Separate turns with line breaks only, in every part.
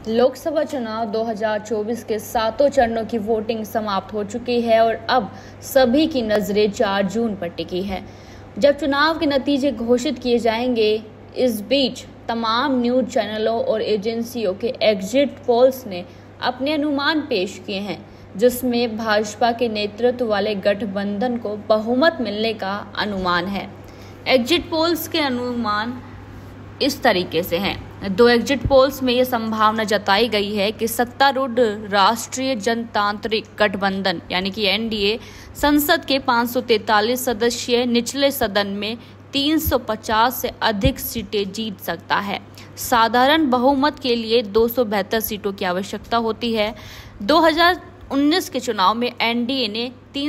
लोकसभा चुनाव 2024 के सातों चरणों की वोटिंग समाप्त हो चुकी है और अब सभी की नजरें 4 जून पर टिकी है, जब चुनाव के नतीजे घोषित किए जाएंगे। इस बीच तमाम न्यूज चैनलों और एजेंसियों के एग्जिट पोल्स ने अपने अनुमान पेश किए हैं, जिसमें भाजपा के नेतृत्व वाले गठबंधन को बहुमत मिलने का अनुमान है। एग्जिट पोल्स के अनुमान इस तरीके से हैं। 2 एग्जिट पोल्स में ये संभावना जताई गई है कि सत्तारूढ़ राष्ट्रीय जनतांत्रिक गठबंधन यानी कि एनडीए संसद के 543 सदस्यीय निचले सदन में 350 से अधिक सीटें जीत सकता है। साधारण बहुमत के लिए 272 सीटों की आवश्यकता होती है। 2019 के चुनाव में एनडीए ने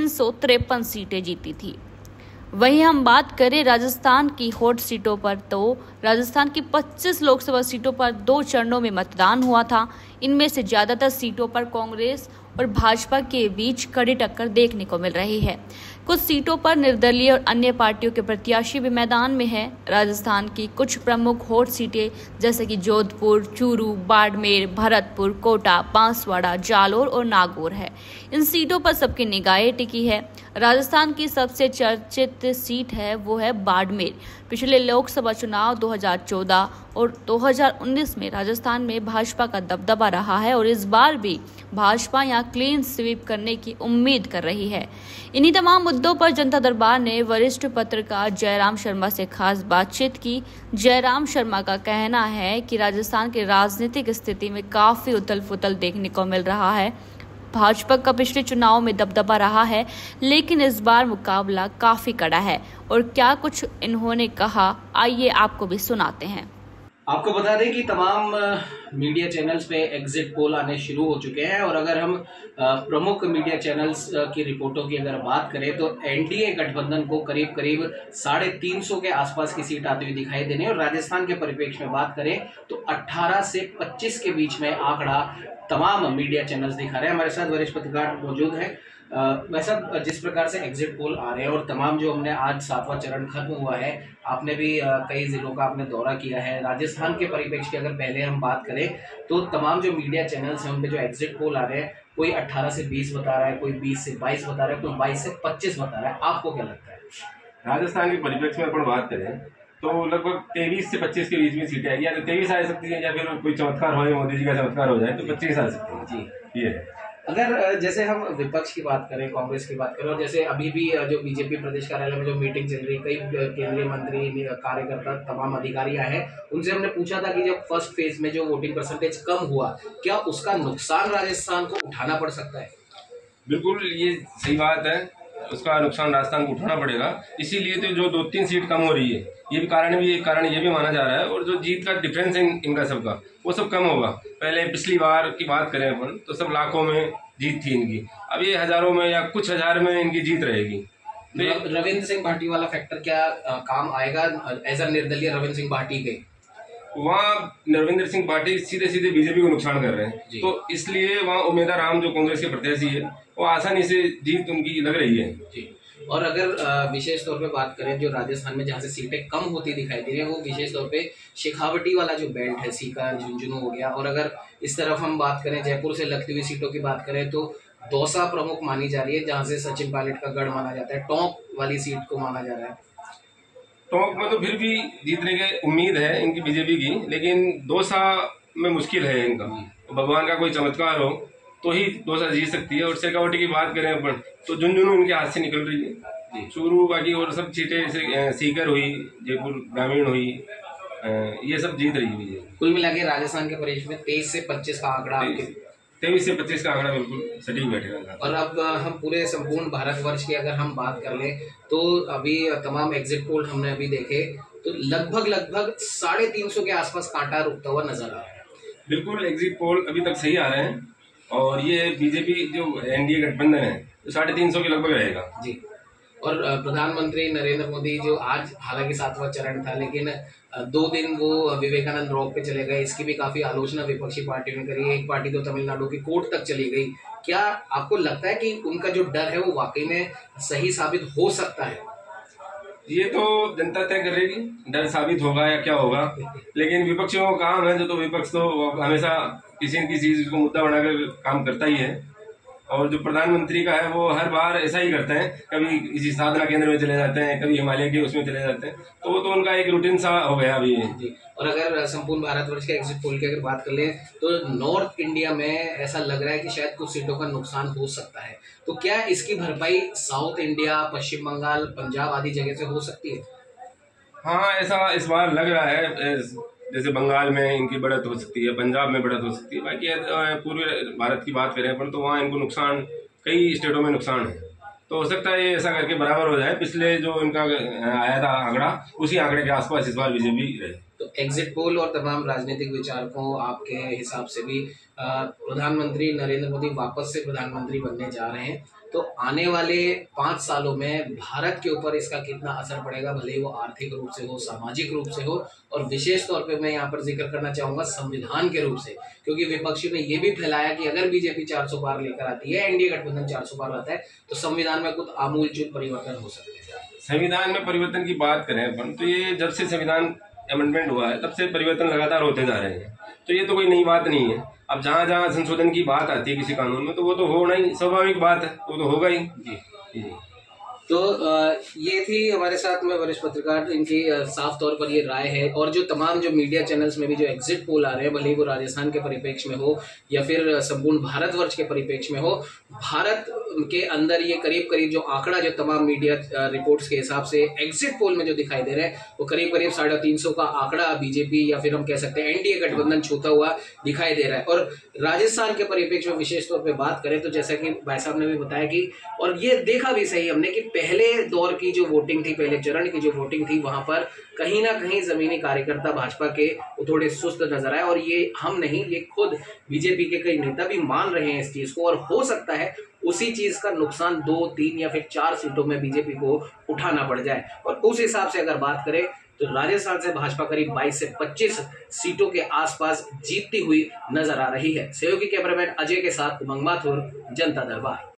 353 सीटें जीती थी। वहीं हम बात करें राजस्थान की हॉट सीटों पर, तो राजस्थान की 25 लोकसभा सीटों पर 2 चरणों में मतदान हुआ था। इनमें से ज्यादातर सीटों पर कांग्रेस और भाजपा के बीच कड़ी टक्कर देखने को मिल रही है। कुछ सीटों पर निर्दलीय और अन्य पार्टियों के प्रत्याशी भी मैदान में हैं। राजस्थान की कुछ प्रमुख हॉट सीटें जैसे कि जोधपुर, चूरू, बाड़मेर, भरतपुर, कोटा, बांसवाड़ा, जालोर और नागौर है। इन सीटों पर सबकी निगाहें टिकी है। राजस्थान की सबसे चर्चित सीट है वो है बाड़मेर। पिछले लोकसभा चुनाव 2014 और 2019 में राजस्थान में भाजपा का दबदबा रहा है और इस बार भी भाजपा यहां क्लीन स्वीप करने की उम्मीद कर रही है। इन्हीं तमाम मुद्दों पर जनता दरबार ने वरिष्ठ पत्रकार जयराम शर्मा से खास बातचीत की। जयराम शर्मा का कहना है कि राजस्थान की राजनीतिक स्थिति में काफी उथल पुथल देखने को मिल रहा है। भाजपा का पिछले चुनाव में दबदबा रहा है, लेकिन इस बार मुकाबला काफी कड़ा है। और क्या कुछ इन्होंने कहा, आइए आपको भी सुनाते हैं।
आपको बता दें कि तमाम मीडिया चैनल्स पे एग्जिट पोल आने शुरू हो चुके हैं और अगर हम प्रमुख मीडिया चैनल्स की रिपोर्टों की अगर बात करें तो एनडीए गठबंधन को करीब करीब 350 के आसपास की सीट आती हुई दिखाई देनी है। और राजस्थान के परिप्रेक्ष्य में बात करें तो 18 से 25 के बीच में आंकड़ा तमाम मीडिया चैनल्स दिखा रहे हैं। हमारे साथ वरिष्ठ पत्रकार मौजूद हैं। वैसा जिस प्रकार से एग्जिट पोल आ रहे हैं और तमाम जो हमने आज 7वां चरण खत्म हुआ है, आपने भी कई जिलों का आपने दौरा किया है। राजस्थान के परिप्रेक्ष्य की अगर पहले हम बात करें तो तमाम जो मीडिया चैनल्स हैं उनपे जो एग्जिट पोल आ रहे हैं, कोई 18 से 20 बता रहा है, कोई 20 से 22 बता रहा है, कोई 22 से 25 बता रहा है। आपको क्या लगता है?
राजस्थान के परिप्रेक्ष्य में अपन बात करें तो लगभग 23 से 25 के बीच में सीटें आएगी। या तो 23 आ सकती है या फिर कोई चमत्कार हो, मोदी जी का चमत्कार हो जाए तो 25 आ सकती है। जी, ये है।
अगर जैसे हम विपक्ष की बात करें, कांग्रेस की बात करें, और जैसे अभी भी जो बीजेपी प्रदेश कार्यालय में जो मीटिंग चल रही है, कई केंद्रीय मंत्री, कार्यकर्ता, तमाम अधिकारी आए हैं, उनसे हमने पूछा था कि जब फर्स्ट फेज में जो वोटिंग परसेंटेज कम हुआ, क्या उसका नुकसान राजस्थान को उठाना पड़ सकता है?
बिल्कुल, ये सही बात है, उसका नुकसान राजस्थान को उठाना पड़ेगा। इसीलिए तो जो 2-3 सीट कम हो रही है, ये भी कारण ये भी माना जा रहा है। और जो जीत का डिफरेंस है इनका सबका, वो सब कम होगा। पहले पिछली बार की बात करें अपन तो सब लाखों में जीत थी इनकी, अब ये हजारों में या कुछ हजार में इनकी जीत रहेगी।
तो रविंद्र सिंह भाटी वाला फैक्टर क्या काम आएगा? एज अ निर्दलीय रविंद्र सिंह भाटी के
वहाँ रविंद्र सिंह भाटी सीधे सीधे बीजेपी को नुकसान कर रहे हैं, तो इसलिए वहाँ उम्मीदवार राम जो कांग्रेस के प्रत्याशी है वो आसानी से जीत उनकी लग रही है।
जी। और अगर विशेष तौर पे बात करें जो राजस्थान में जहाँ से सीटें कम होती दिखाई दे रही है, वो विशेष तौर पे शेखावटी वाला जो बेल्ट है, सीकर, झुंझुनू हो गया। और अगर इस तरफ हम बात करें जयपुर से लगती हुई सीटों की बात करें तो दौसा प्रमुख मानी जा रही है, जहाँ से सचिन पायलट का गढ़ माना जाता है। टोंक वाली सीट को माना जा रहा है।
टोंक में तो फिर भी जीतने की उम्मीद है इनकी बीजेपी की, लेकिन दौसा में मुश्किल है इनका। तो भगवान का कोई चमत्कार हो तो ही दौसा जीत सकती है। और शेखावटी की बात करें अपन तो झुंझुनू इनके हाथ से निकल रही है। चूरू बाकी और सब सीटें जैसे सीकर हुई, जयपुर ग्रामीण हुई, ये सब जीत रही है।
कुल मिला के राजस्थान के परिवेश में 23 से 25 का आंकड़ा,
23 से 25 का आंकड़ा बिल्कुल सटीक बैठेगा।
और अब हम पूरे संपूर्ण भारतवर्ष की अगर हम बात कर लें तो अभी तमाम एग्जिट पोल हमने अभी देखे तो लगभग 350 के आसपास कांटा रुकता हुआ नजर आ रहा है।
बिल्कुल, एग्जिट पोल अभी तक सही आ रहे हैं और ये बीजेपी जो एनडीए गठबंधन है तो 350 के लगभग रहेगा।
जी। और प्रधानमंत्री नरेंद्र मोदी जो आज हालांकि 7वां चरण था, लेकिन 2 दिन वो विवेकानंद रॉक पे चले गए, इसकी भी काफी आलोचना विपक्षी पार्टी ने करी। एक पार्टी तो तमिलनाडु की कोर्ट तक चली गई। क्या आपको लगता है कि उनका जो डर है वो वाकई में सही साबित हो सकता है?
ये तो जनता तय करेगी, डर साबित होगा या क्या होगा। लेकिन विपक्षियों का काम है, जो तो विपक्ष तो हमेशा किसी न किसी चीज को मुद्दा बनाकर काम करता ही है। और जो प्रधानमंत्री का है वो हर बार ऐसा ही करते हैं, कभी किसी साधना केंद्र में चले जाते हैं, कभी हिमालय के उसमें चले जाते हैं, तो वो तो उनका एक रूटीन सा हो गया अभी
जी। और अगर संपूर्ण भारतवर्ष के एग्जिट पोल की अगर बात कर लें तो नॉर्थ इंडिया में ऐसा लग रहा है कि शायद कुछ सीटों का नुकसान हो सकता है, तो क्या इसकी भरपाई साउथ इंडिया, पश्चिम बंगाल, पंजाब आदि जगह से हो सकती है?
हाँ, ऐसा इस बार लग रहा है। जैसे बंगाल में इनकी बढ़त हो सकती है, पंजाब में बढ़त हो सकती है। बाकी पूर्वी भारत की बात करें अपन तो वहाँ इनको नुकसान, कई स्टेटों में नुकसान है। तो हो सकता है ये ऐसा करके बराबर हो जाए। पिछले जो इनका आया था आंकड़ा, उसी आंकड़े के आसपास इस बार बीजेपी रहे।
तो एग्जिट पोल और तमाम राजनीतिक विचारकों आपके हिसाब से भी प्रधानमंत्री नरेंद्र मोदी वापस से प्रधानमंत्री बनने जा रहे हैं, तो आने वाले 5 सालों में भारत के ऊपर इसका कितना असर पड़ेगा, भले ही वो आर्थिक रूप से हो, सामाजिक रूप से हो, और विशेष तौर पे मैं यहाँ पर जिक्र करना चाहूंगा संविधान के रूप से, क्योंकि विपक्षियों ने ये भी फैलाया कि अगर बीजेपी 400 पार लेकर आती है, एनडीए गठबंधन 400 पार लाता है, तो संविधान में कुछ आमूलचूल परिवर्तन हो सकते हैं।
संविधान में परिवर्तन की बात करें अपन तो ये जब से संविधान अमेंडमेंट हुआ है तब से परिवर्तन लगातार होते जा रहे हैं, तो ये तो कोई नई बात नहीं है। अब जहाँ जहाँ संशोधन की बात आती है किसी कानून में तो वो तो होना ही स्वाभाविक बात है, वो तो होगा ही। जी।
तो ये थी हमारे साथ में वरिष्ठ पत्रकार, इनकी साफ तौर पर ये राय है। और जो तमाम जो मीडिया चैनल्स में भी जो एग्जिट पोल आ रहे हैं, भले ही वो राजस्थान के परिप्रेक्ष्य में हो या फिर संपूर्ण भारतवर्ष के परिप्रेक्ष्य में हो, भारत के अंदर ये करीब करीब जो आंकड़ा जो तमाम मीडिया रिपोर्ट्स के हिसाब से एग्जिट पोल में जो दिखाई दे रहे हैं वो करीब करीब 350 का आंकड़ा बीजेपी या फिर हम कह सकते हैं एनडीए गठबंधन छूता हुआ दिखाई दे रहा है। और राजस्थान के परिप्रेक्ष्य में विशेष तौर पर बात करें तो जैसा कि भाई साहब ने भी बताया कि, और ये देखा भी सही हमने, कि पहले दौर की जो वोटिंग थी, पहले चरण की जो वोटिंग थी, वहां पर कहीं ना कहीं जमीनी कार्यकर्ता भाजपा के वो थोड़े सुस्त नजर आए। और ये हम नहीं, ये खुद बीजेपी के कई नेता भी मान रहे हैं इस चीज को, और हो सकता है उसी चीज का नुकसान 2, 3 या फिर 4 सीटों में बीजेपी को उठाना पड़ जाए। और उस हिसाब से अगर बात करें तो राजस्थान से भाजपा करीब 22 से 25 सीटों के आसपास जीतती हुई नजर आ रही है। सहयोगी कैमरामैन अजय के साथ उमंग माथुर, जनता दरबार।